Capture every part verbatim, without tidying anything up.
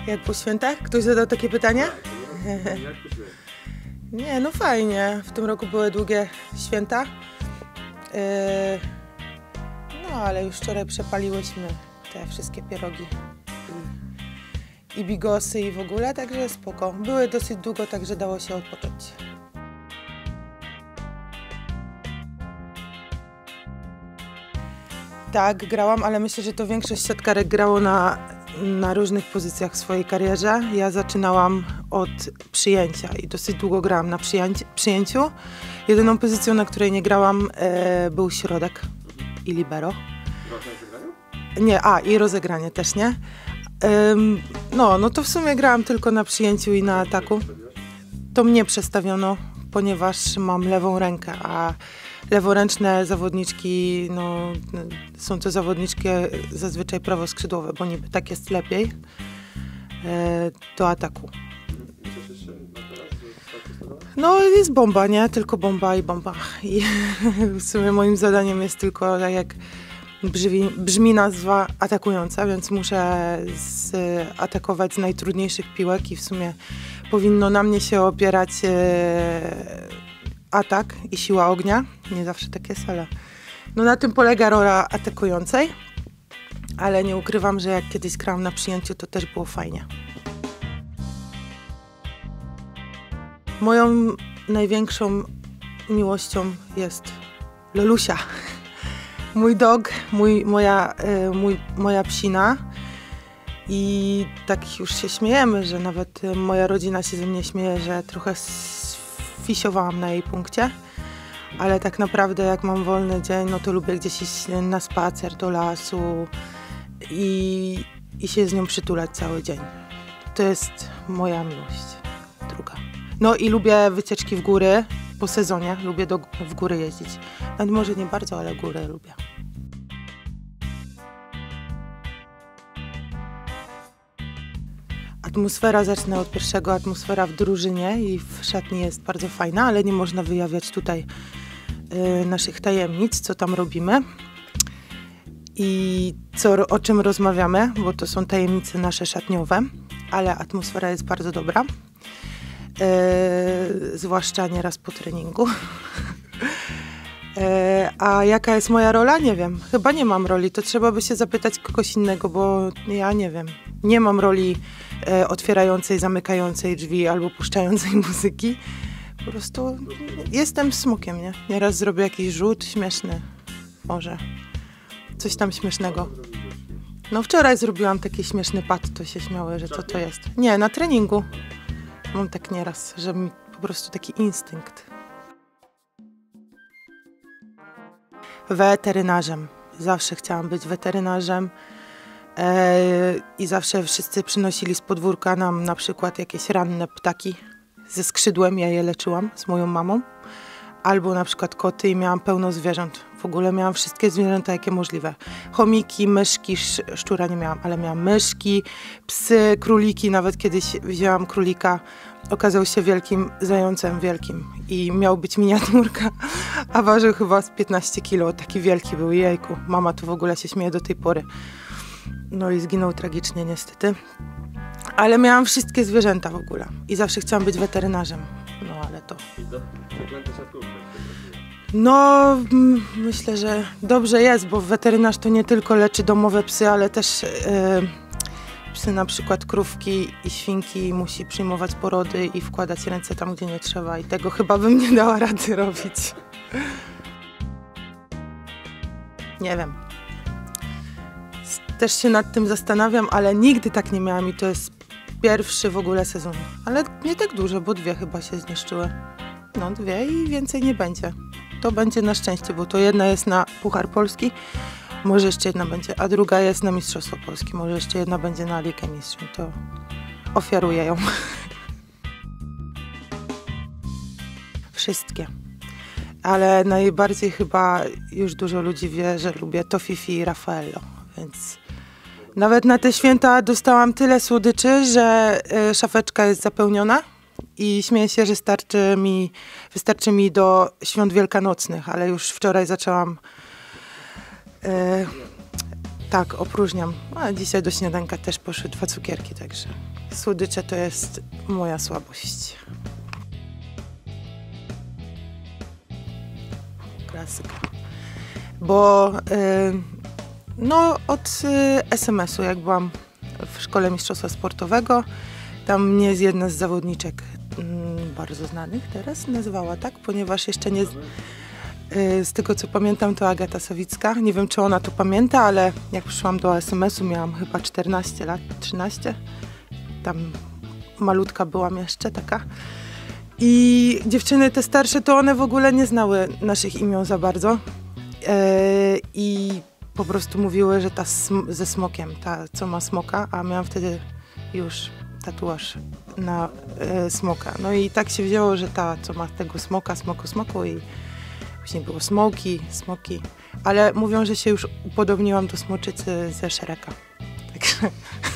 Jak po świętach? Ktoś zadał takie pytanie? Jak po świętach? Nie, no fajnie. W tym roku były długie święta. Yy, no ale już wczoraj przepaliłyśmy te wszystkie pierogi i, i bigosy i w ogóle, także spoko. Były dosyć długo, także dało się odpocząć. Tak, grałam, ale myślę, że to większość siatkarek grało na, na różnych pozycjach w swojej karierze. Ja zaczynałam od przyjęcia i dosyć długo grałam na przyjęci, przyjęciu. Jedyną pozycją, na której nie grałam, e, był środek i libero. Nie, a i rozegranie też nie. Ym, no, no to w sumie grałam tylko na przyjęciu i na ataku. To mnie przestawiono, ponieważ mam lewą rękę, a leworęczne zawodniczki, no, są to zawodniczki zazwyczaj prawoskrzydłowe, bo niby tak jest lepiej e, do ataku. No jest bomba, nie? Tylko bomba i bomba. I w sumie moim zadaniem jest tylko, tak jak brzmi, brzmi nazwa, atakująca, więc muszę zaatakować z najtrudniejszych piłek i w sumie powinno na mnie się opierać e, atak i siła ognia. Nie zawsze tak jest, ale no na tym polega rola atakującej. Ale nie ukrywam, że jak kiedyś grałam na przyjęciu, to też było fajnie. Moją największą miłością jest Lolusia. Mój dog, mój, moja, y, mój, moja psina. I tak już się śmiejemy, że nawet moja rodzina się ze mnie śmieje, że trochę sfisiowałam na jej punkcie. Ale tak naprawdę jak mam wolny dzień, no to lubię gdzieś iść na spacer do lasu i, i się z nią przytulać cały dzień. To jest moja miłość druga. No i lubię wycieczki w góry po sezonie. Lubię do, w góry jeździć. Nawet może nie bardzo, ale góry lubię. Atmosfera, zacznę od pierwszego. Atmosfera w drużynie i w szatni jest bardzo fajna, ale nie można wyjawiać tutaj y, naszych tajemnic, co tam robimy i co, o czym rozmawiamy, bo to są tajemnice nasze szatniowe, ale atmosfera jest bardzo dobra. E, zwłaszcza nieraz po treningu. e, a jaka jest moja rola? Nie wiem. Chyba nie mam roli. To trzeba by się zapytać kogoś innego, bo ja nie wiem. Nie mam roli e, otwierającej, zamykającej drzwi albo puszczającej muzyki. Po prostu jestem smokiem, nie? Nieraz zrobię jakiś rzut śmieszny. Może. Coś tam śmiesznego. No wczoraj zrobiłam taki śmieszny pad, to się śmiały, że co to jest. Nie, na treningu. Mam tak nieraz, że mi po prostu taki instynkt. Weterynarzem. Zawsze chciałam być weterynarzem e, i zawsze wszyscy przynosili z podwórka nam na przykład jakieś ranne ptaki ze skrzydłem, ja je leczyłam z moją mamą. Albo na przykład koty i miałam pełno zwierząt. W ogóle miałam wszystkie zwierzęta, jakie możliwe. Chomiki, myszki, szczura nie miałam, ale miałam myszki, psy, króliki. Nawet kiedyś wzięłam królika, okazał się wielkim zającem wielkim i miał być miniaturka, a ważył chyba z piętnaście kilo. Taki wielki był, jejku. Mama tu w ogóle się śmieje do tej pory. No i zginął tragicznie niestety. Ale miałam wszystkie zwierzęta w ogóle i zawsze chciałam być weterynarzem. No ale to... No, myślę, że dobrze jest, bo weterynarz to nie tylko leczy domowe psy, ale też yy, psy, na przykład krówki i świnki, musi przyjmować porody i wkładać ręce tam, gdzie nie trzeba i tego chyba bym nie dała rady robić. Nie wiem. Też się nad tym zastanawiam, ale nigdy tak nie miałam i to jest pierwszy w ogóle sezon. Ale nie tak dużo, bo dwie chyba się zniszczyły. No dwie i więcej nie będzie. To będzie na szczęście, bo to jedna jest na Puchar Polski, może jeszcze jedna będzie, a druga jest na Mistrzostwo Polski, może jeszcze jedna będzie na Ligę Mistrzów. To ofiaruję ją. Wszystkie. Ale najbardziej chyba już dużo ludzi wie, że lubię Tofifi i Raffaello, więc nawet na te święta dostałam tyle słodyczy, że szafeczka jest zapełniona. I śmieję się, że starczy mi, wystarczy mi do świąt wielkanocnych, ale już wczoraj zaczęłam e, tak, opróżniam. A dzisiaj do śniadanka też poszły dwa cukierki, także słodycze to jest moja słabość. Klasyka. Bo yy, no od yy, es em esu, jak byłam w szkole mistrzostwa sportowego, tam mnie jest jedna z zawodniczek yy, bardzo znanych teraz nazywała, tak? Ponieważ jeszcze nie... Z tego co pamiętam, to Agata Sawicka. Nie wiem, czy ona to pamięta, ale jak przyszłam do es em esu, miałam chyba czternaście lat, trzynaście. Tam malutka byłam jeszcze taka. I dziewczyny te starsze, to one w ogóle nie znały naszych imion za bardzo. I po prostu mówiły, że ta sm ze smokiem, ta co ma smoka, a miałam wtedy już tatuaż na e, smoka. No i tak się wzięło, że ta co ma tego smoka, smoku, smoku i później było smoki, smoki, ale mówią, że się już upodobniłam do smoczycy ze Shreka. Także...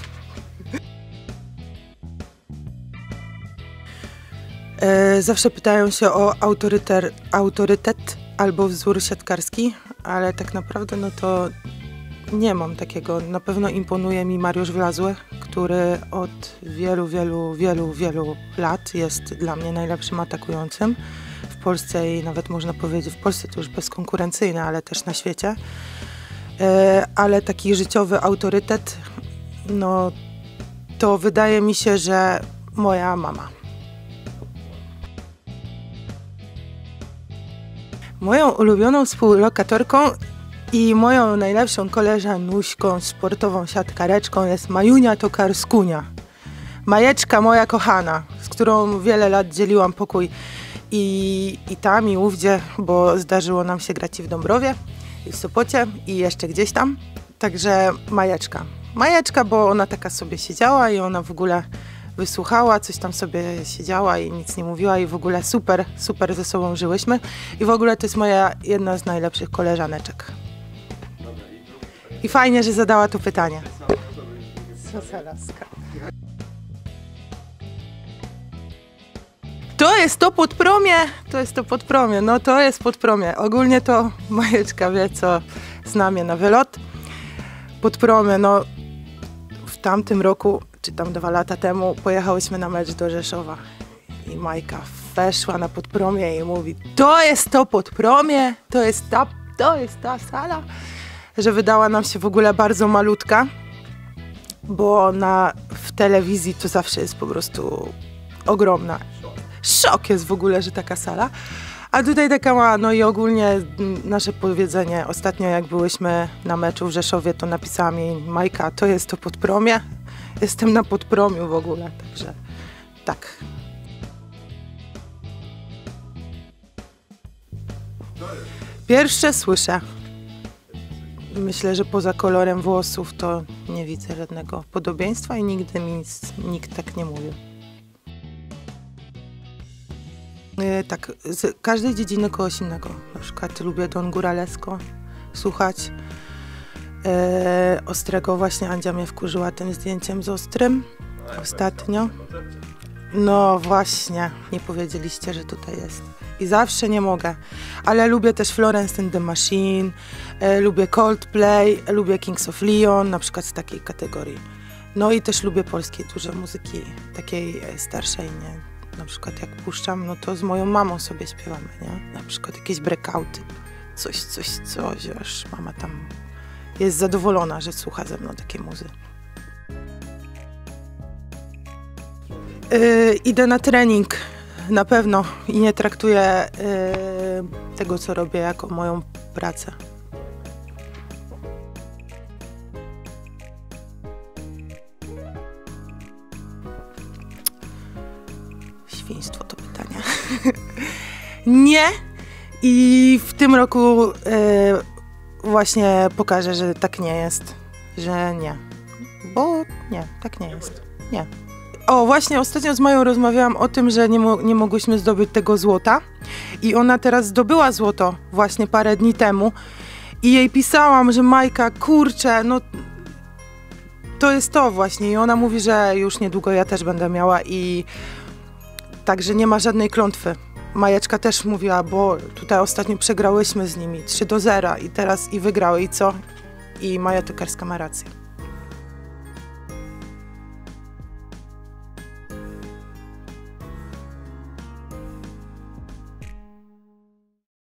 e, zawsze pytają się o autoryter, autorytet albo wzór siatkarski, ale tak naprawdę no to nie mam takiego. Na pewno imponuje mi Mariusz Wlazły, który od wielu, wielu, wielu, wielu lat jest dla mnie najlepszym atakującym w Polsce i nawet można powiedzieć, w Polsce to już bezkonkurencyjne, ale też na świecie. E, ale taki życiowy autorytet, no to wydaje mi się, że moja mama. Moją ulubioną współlokatorką i moją najlepszą koleżanuśką, sportową siatkareczką jest Majunia Tokarskunia. Majeczka moja kochana, z którą wiele lat dzieliłam pokój i, i tam, i ówdzie, bo zdarzyło nam się grać i w Dąbrowie, i w Sopocie, i jeszcze gdzieś tam. Także Majeczka. Majeczka, bo ona taka sobie siedziała i ona w ogóle wysłuchała, coś tam sobie siedziała i nic nie mówiła i w ogóle super, super ze sobą żyłyśmy. I w ogóle to jest moja jedna z najlepszych koleżaneczek. I fajnie, że zadała to pytanie. Sosalaska. To jest to Podpromie, to jest to Podpromie, no to jest Podpromie. Ogólnie to Majeczka wie, co zna mnie na wylot. Podpromie, no w tamtym roku, czy tam dwa lata temu, pojechałyśmy na mecz do Rzeszowa i Majka weszła na Podpromie i mówi: to jest to Podpromie, to jest ta, to jest ta sala, że wydała nam się w ogóle bardzo malutka, bo na, w telewizji to zawsze jest po prostu ogromna. Szok jest w ogóle, że taka sala, a tutaj taka mała. No i ogólnie nasze powiedzenie, ostatnio jak byłyśmy na meczu w Rzeszowie, to napisałam jej: Majka, to jest to Podpromie, jestem na Podpromiu w ogóle, także tak. Pierwsze słyszę. Myślę, że poza kolorem włosów to nie widzę żadnego podobieństwa i nigdy mi nic, nikt tak nie mówił. Yy, tak, z każdej dziedziny kogoś innego. Na przykład lubię Don Góralesko słuchać. Yy, Ostrego właśnie Andzia mnie wkurzyła tym zdjęciem z Ostrym ostatnio. No właśnie, nie powiedzieliście, że tutaj jest. I zawsze nie mogę, ale lubię też Florence and the Machine, e, lubię Coldplay, lubię Kings of Leon, na przykład z takiej kategorii. No i też lubię polskiej duże muzyki, takiej e, starszej, nie? Na przykład jak puszczam, no to z moją mamą sobie śpiewamy, nie? Na przykład jakieś breakouty, coś, coś, coś, aż mama tam jest zadowolona, że słucha ze mną takiej muzy. Yy, idę na trening. Na pewno i nie traktuję y, tego, co robię, jako moją pracę. Świństwo to pytanie. Nie. I w tym roku y, właśnie pokażę, że tak nie jest. Że nie. Bo nie, tak nie jest. Nie. O, właśnie ostatnio z Mają rozmawiałam o tym, że nie, mo nie mogłyśmy zdobyć tego złota i ona teraz zdobyła złoto właśnie parę dni temu i jej pisałam, że Majka, kurczę, no to jest to właśnie i ona mówi, że już niedługo ja też będę miała i także nie ma żadnej klątwy. Majeczka też mówiła, bo tutaj ostatnio przegrałyśmy z nimi trzy do zera i teraz i wygrały i co? I Maja Tokarska ma rację.